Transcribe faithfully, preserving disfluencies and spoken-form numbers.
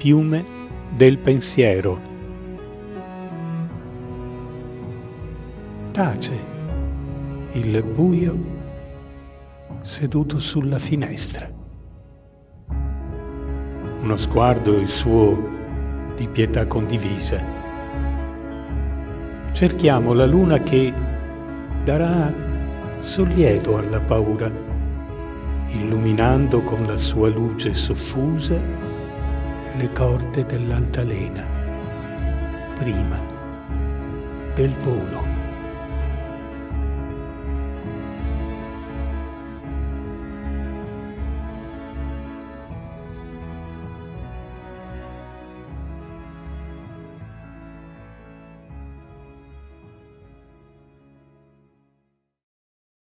fiume del pensiero. Tace il buio seduto sulla finestra. Uno sguardo il suo di pietà condivisa. Cerchiamo la luna che darà sollievo alla paura, illuminando con la sua luce soffusa le corde dell'altalena, prima del volo.